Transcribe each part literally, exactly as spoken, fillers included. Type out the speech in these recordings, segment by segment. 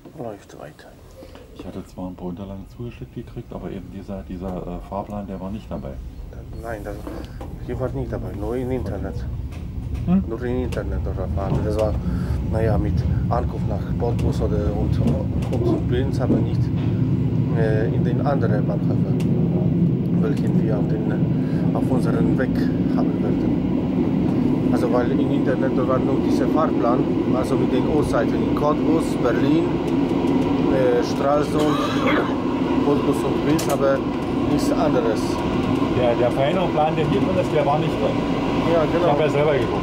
läuft weiter. Ich hatte zwar ein paar Unterlagen zugeschickt gekriegt, aber eben dieser, dieser äh, Fahrplan, der war nicht dabei. Nein, das, hier war nicht dabei, nur im Internet. Hm? Nur im Internet oder fahren. Das war, naja, mit Ankunft nach Cottbus oder und, und Binz, aber nicht äh, in den anderen Bahnhöfen, welchen wir auf, den, auf unseren Weg haben werden. Also weil im Internet da war nur dieser Fahrplan, also mit den Uhrzeiten in Cottbus, Berlin, äh, Stralsund, Cottbus und Binz, aber nichts anderes. Der, der Veränderungsplan, der hier drin ist, der war nicht drin. Ja, genau. Ich habe ja selber geguckt.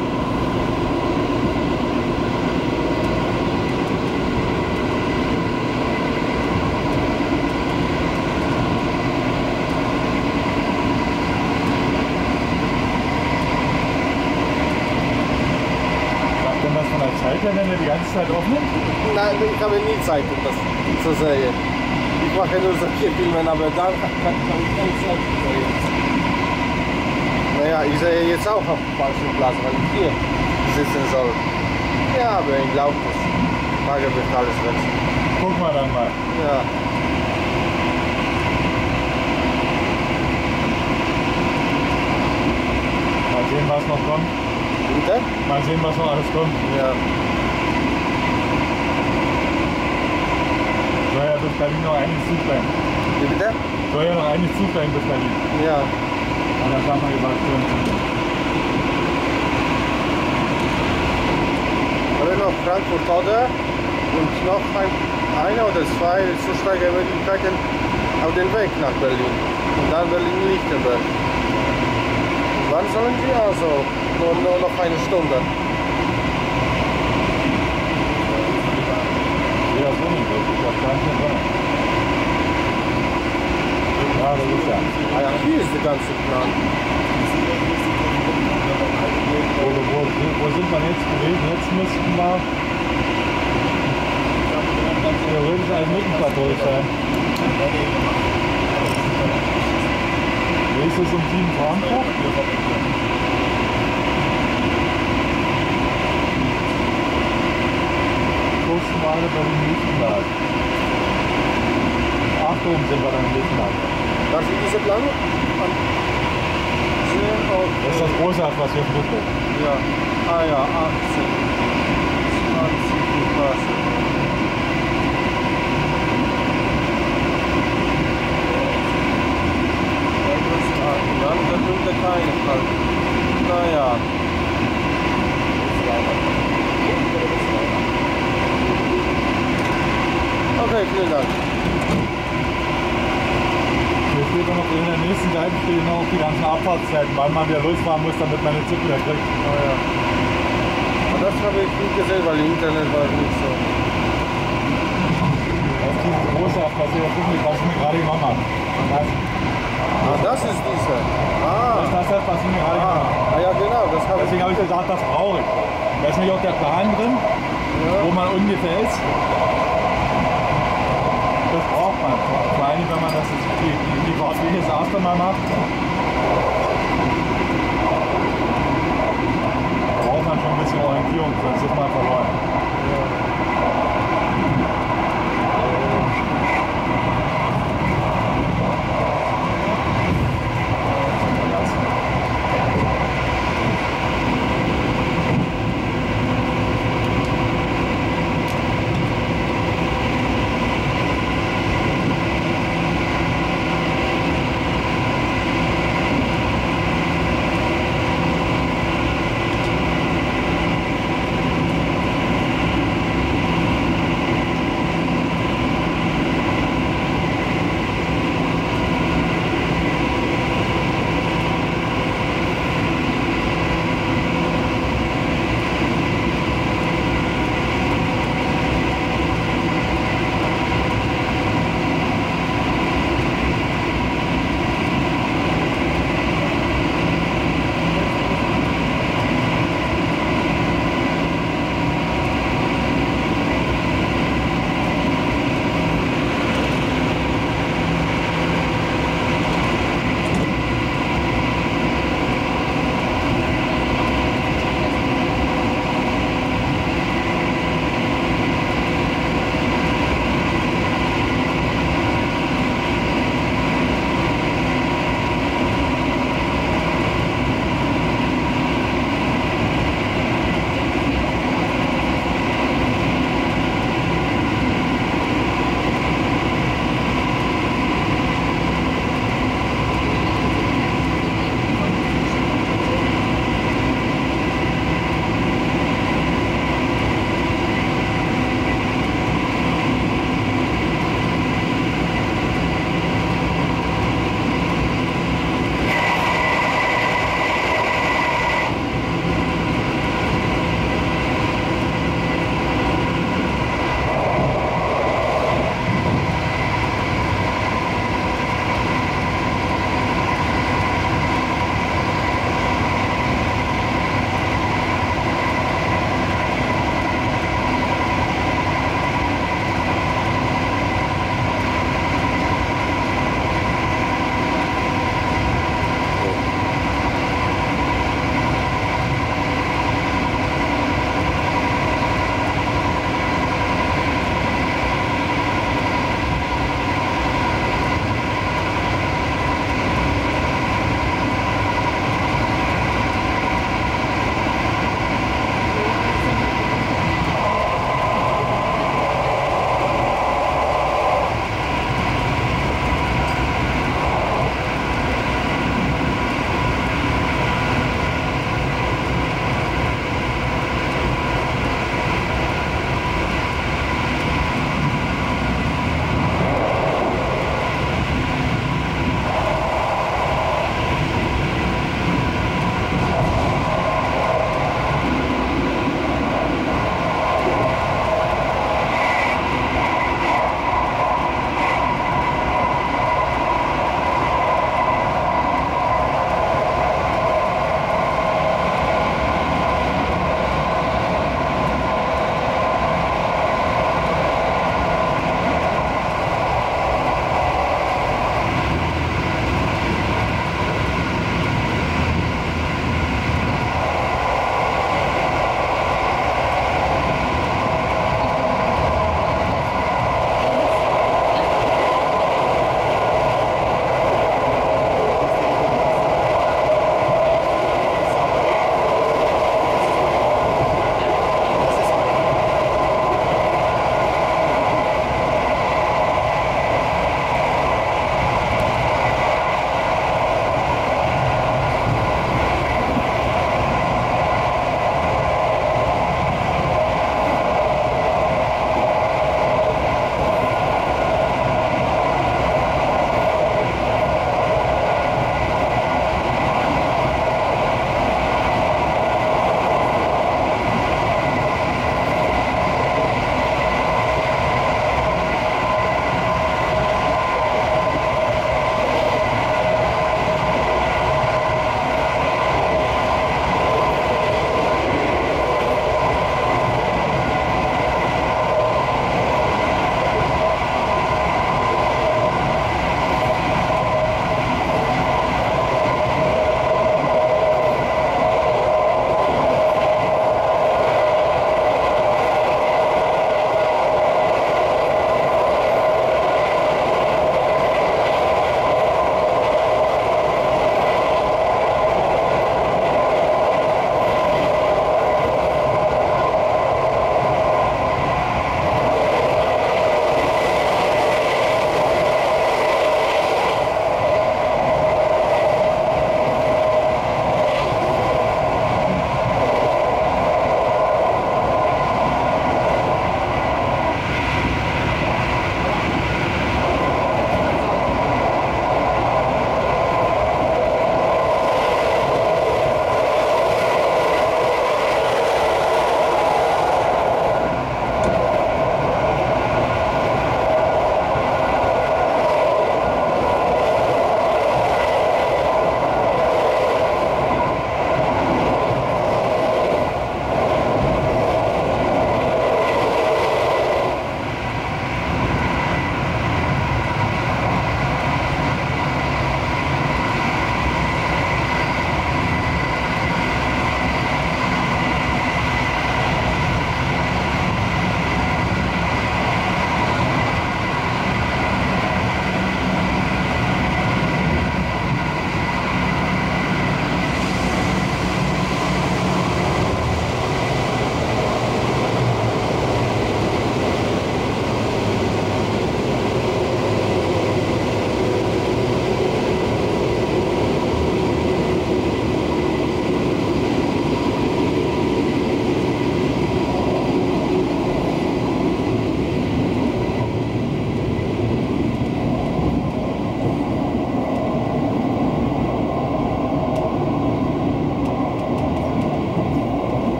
Sagt denn das von der Zeit her, wenn er die ganze Zeit offen ist? Nein, ich habe nie Zeit, um das zu sehen. Ich mache nur solche Filme, aber dann kann, kann ich keine Zeit sehen. Naja, ich sehe jetzt auch auf dem falschen Platz, weil ich hier sitzen soll. Ja, aber ich glaube, das Tage wird alles wechseln. Gucken wir dann mal. Ja. Mal sehen, was noch kommt. Bitte? Mal sehen, was noch alles kommt. Ja. Soll ja bis Berlin noch einiges Zug sein. Wie bitte? Soll ja noch einiges Zug sein bis Berlin. Ja. Und das haben wir gesagt, schön. Aber noch Frankfurt oder und noch ein, eine oder zwei Zusteigermöglichkeiten auf den Weg nach Berlin. Und dann Berlin-Lichtenberg. Wann sollen Sie also? Nur, nur noch eine Stunde. Ja, so nicht. Ich hab gar nicht drin. Ja, das ist ja. Ah ja, hier ist der ganze Plan. Wo, wo, wo sind wir jetzt gewesen? Jetzt müssten wir theoretisch ein Mittenplateau sein. Nächstes um sieben Frankfurt. Kurzenwaage Berlin-Lichtenberg. acht Uhr sind wir dann in Lichtenberg. Darf ich diese Plan? Das ist das Großartige, was wir finden. Ja. Ah ja, achtzehn. zwanzig was. Dann wird der keine Fall. Naja. Okay, vielen Dank. Hier steht noch in der nächsten Seite stehen noch die ganzen Abfahrtszeiten, wann man wieder losfahren muss, damit man den Zug wieder kriegt. Ah, ja. Aber das habe ich nicht gesehen, weil im Internet war nicht so. Das ist dieses große, was ich, was ich mir gerade gemacht habe. Das, Ah, das ist diese. Ah. das ist das, was ich mir gerade gemacht habe. Ah, ja genau, das habe ich. Deswegen habe ich gesagt, das brauche ich. Da ist nämlich auch der Plan drin, Ja. wo man ungefähr ist. Das braucht man. Vor allem, wenn man das jetzt die, die Fahrt wie das erste Mal macht. Da braucht man schon ein bisschen Orientierung, sonst ist man verloren.